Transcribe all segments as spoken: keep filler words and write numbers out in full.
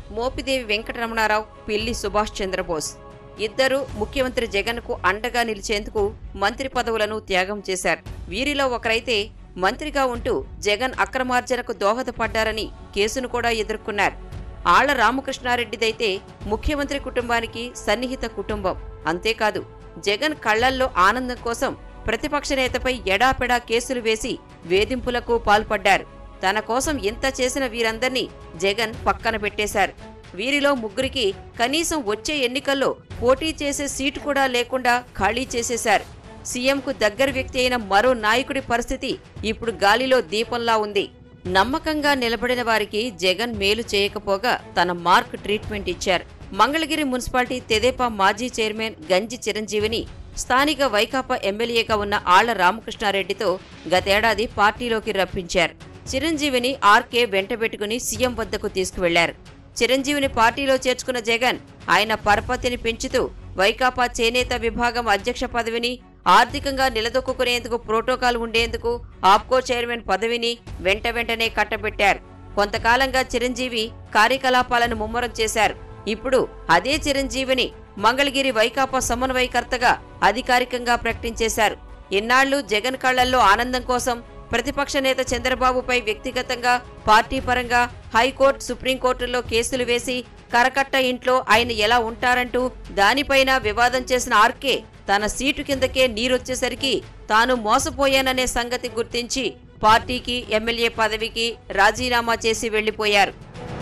మోపిదేవి వెంకటరమణారావు, పిల్లి సుభాష్ చంద్రబోస్ ఇద్దరు ముఖ్యమంత్రి జగన్కు అండగా నిలిచేందుకు మంత్రి పదవులను త్యాగం చేశారు. వీరిలో ఒకరైతే మంత్రిగా ఉంటూ జగన్ అక్రమార్జనకు దోహదపడ్డారని కేసును కూడా ఎదుర్కొన్నారు. ఆళ్ల రామకృష్ణారెడ్డిదైతే ముఖ్యమంత్రి కుటుంబానికి సన్నిహిత కుటుంబం. అంతేకాదు, జగన్ కళ్లల్లో ఆనందం కోసం ప్రతిపక్ష నేతపై ఎడాపెడా కేసులు వేసి వేధింపులకు పాల్పడ్డారు. తన కోసం ఇంత చేసిన వీరందర్నీ జగన్ పక్కన పెట్టేశారు. వీరిలో ముగ్గురికి కనీసం వచ్చే ఎన్నికల్లో పోటీ చేసే సీటు కూడా లేకుండా ఖాళీ చేసేశారు. సీఎంకు దగ్గర వ్యక్తి అయిన మరో నాయకుడి పరిస్థితి ఇప్పుడు గాలిలో దీపంలా ఉంది. నమ్మకంగా నిలబడిన వారికి జగన్ మేలు చేయకపోగా తన మార్క్ ట్రీట్మెంట్ ఇచ్చారు. మంగళగిరి మున్సిపాలిటీ తెదేపా మాజీ చైర్మన్ గంజి చిరంజీవిని స్థానిక వైకాపా ఎమ్మెల్యేగా ఉన్న ఆళ్ల రామకృష్ణారెడ్డితో గతేడాది పార్టీలోకి రప్పించారు. చిరంజీవిని ఆర్కే వెంటబెట్టుకుని సీఎం వద్దకు తీసుకువెళ్లారు. చిరంజీవిని పార్టీలో చేర్చుకున్న జగన్ ఆయన పరపతిని పెంచుతూ వైకాపా చేనేత విభాగం అధ్యక్ష పదవిని, ఆర్థికంగా నిలదొక్కునేందుకు ప్రోటోకాల్ ఉండేందుకు ఆప్కో చైర్మన్ పదవిని వెంట వెంటనే కట్టబెట్టారు. కొంతకాలంగా చిరంజీవి కార్యకలాపాలను ముమ్మరం చేశారు. ఇప్పుడు అదే చిరంజీవిని మంగళగిరి వైకాపా సమన్వయకర్తగా అధికారికంగా ప్రకటించేశారు. ఇన్నాళ్లు జగన్ కళ్లల్లో ఆనందం కోసం ప్రతిపక్ష నేత చంద్రబాబుపై వ్యక్తిగతంగా, పార్టీ పరంగా హైకోర్టు, సుప్రీంకోర్టుల్లో కేసులు వేసి కరకట్ట ఇంట్లో ఆయన ఎలా ఉంటారంటూ దానిపైన వివాదం చేసిన ఆర్కే తన సీటు కిందకే నీరొచ్చేసరికి తాను మోసపోయాననే సంగతి గుర్తించి పార్టీకి, ఎమ్మెల్యే పదవికి రాజీనామా చేసి వెళ్లిపోయారు.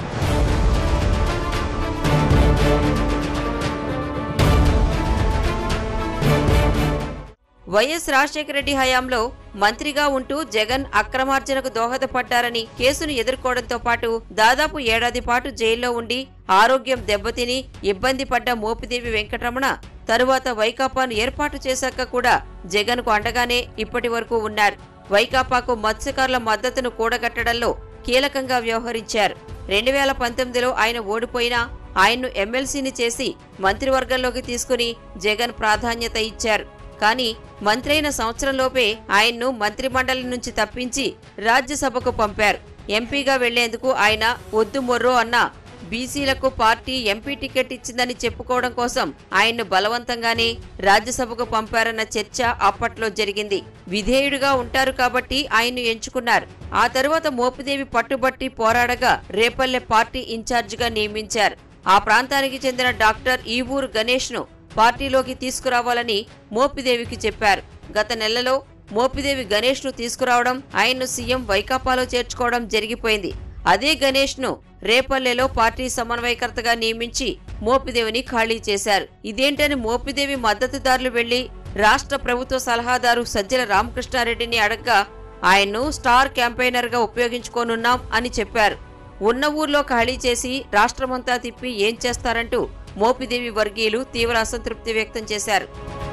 వైఎస్ రాజశేఖర రెడ్డి హయాంలో మంత్రిగా ఉంటూ జగన్ అక్రమార్జనకు దోహదపడ్డారని కేసును ఎదుర్కోవడంతో పాటు దాదాపు ఏడాది పాటు జైల్లో ఉండి ఆరోగ్యం దెబ్బతిని ఇబ్బంది పడ్డ మోపిదేవి వెంకటరమణ తరువాత వైకాపాను ఏర్పాటు చేశాక కూడా జగన్కు అండగానే ఇప్పటి వరకు ఉన్నారు. వైకాపాకు మత్స్యకారుల మద్దతును కూడగట్టడంలో కీలకంగా వ్యవహరించారు. రెండు వేల పంతొమ్మిదిలో ఆయన ఓడిపోయినా ఆయన్ను ఎమ్మెల్సీని చేసి మంత్రివర్గంలోకి తీసుకుని జగన్ ప్రాధాన్యత ఇచ్చారు. కానీ మంత్రైన సంవత్సరంలోపే ఆయన్ను మంత్రిమండలి నుంచి తప్పించి రాజ్యసభకు పంపారు. ఎంపీగా వెళ్లేందుకు ఆయన వద్దు మొర్రో అన్న బీసీలకు పార్టీ ఎంపీ టికెట్ ఇచ్చిందని చెప్పుకోవడం కోసం ఆయన్ను బలవంతంగానే రాజ్యసభకు పంపారన్న చర్చ అప్పట్లో జరిగింది. విధేయుడిగా ఉంటారు కాబట్టి ఆయన్ను ఎంచుకున్నారు. ఆ తరువాత మోపిదేవి పట్టుబట్టి పోరాడగా రేపల్లె పార్టీ ఇన్ఛార్జిగా నియమించారు. ఆ ప్రాంతానికి చెందిన డాక్టర్ ఈవూరు గణేష్ ను పార్టీలోకి తీసుకురావాలని మోపిదేవికి చెప్పారు. గత నెలలో మోపిదేవి గణేష్ ను తీసుకురావడం, ఆయన్ను సీఎం వైకాపాలో చేర్చుకోవడం జరిగిపోయింది. అదే గణేష్ ను రేపల్లెలో పార్టీ సమన్వయకర్తగా నియమించి మోపిదేవిని ఖాళీ చేశారు. ఇదేంటని మోపిదేవి మద్దతుదారులు వెళ్లి రాష్ట్ర ప్రభుత్వ సలహాదారు సజ్జల రామకృష్ణారెడ్డిని అడగ్గా ఆయన్ను స్టార్ క్యాంపెయినర్ గా ఉపయోగించుకోనున్నాం అని చెప్పారు. ఉన్న ఊర్లో ఖాళీ చేసి రాష్ట్రమంతా తిప్పి ఏం చేస్తారంటూ మోపిదేవి వర్గీయులు తీవ్ర అసంతృప్తి వ్యక్తం చేశారు.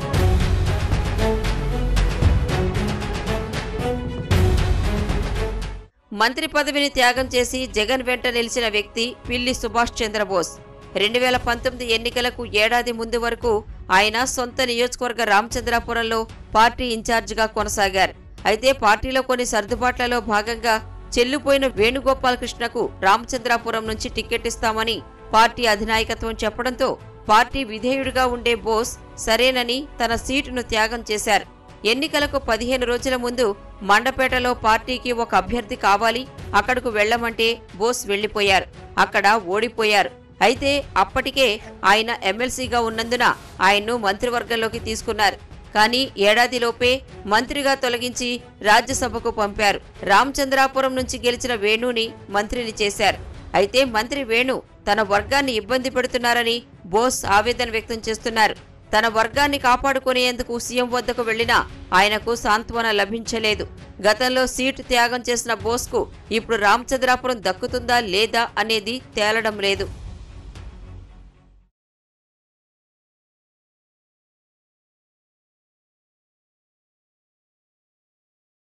మంత్రి పదవిని త్యాగం చేసి జగన్ వెంట నిలిచిన వ్యక్తి పిల్లి సుభాష్ చంద్రబోస్. రెండు వేల పంతొమ్మిది ఎన్నికలకు ఏడాది ముందు వరకు ఆయన సొంత నియోజకవర్గ రామచంద్రాపురంలో పార్టీ ఇన్ఛార్జిగా కొనసాగారు. అయితే పార్టీలో కొన్ని సర్దుబాట్లలో భాగంగా చెల్లిపోయిన వేణుగోపాల్ కృష్ణకు రామచంద్రాపురం నుంచి టికెట్ ఇస్తామని పార్టీ అధినాయకత్వం చెప్పడంతో పార్టీ విధేయుడిగా ఉండే బోస్ సరేనని తన సీటును త్యాగం చేశారు. ఎన్నికలకు పదిహేను రోజుల ముందు మండపేటలో పార్టీకి ఒక అభ్యర్థి కావాలి, అక్కడకు వెళ్లమంటే బోస్ వెళ్లిపోయారు. అక్కడ ఓడిపోయారు. అయితే అప్పటికే ఆయన ఎమ్మెల్సీగా ఉన్నందున ఆయన్ను మంత్రివర్గంలోకి తీసుకున్నారు. కానీ ఏడాదిలోపే మంత్రిగా తొలగించి రాజ్యసభకు పంపారు. రామచంద్రాపురం నుంచి గెలిచిన వేణుని మంత్రిని చేశారు. అయితే మంత్రి వేణు తన వర్గాన్ని ఇబ్బంది పెడుతున్నారని బోస్ ఆవేదన వ్యక్తం చేస్తున్నారు. తన వర్గాన్ని కాపాడుకునేందుకు సీఎం వద్దకు వెళ్లినా ఆయనకు సాంత్వన లభించలేదు. గతంలో సీటు త్యాగం చేసిన బోస్కు ఇప్పుడు రామచంద్రాపురం దక్కుతుందా లేదా అనేది తేలడం లేదు.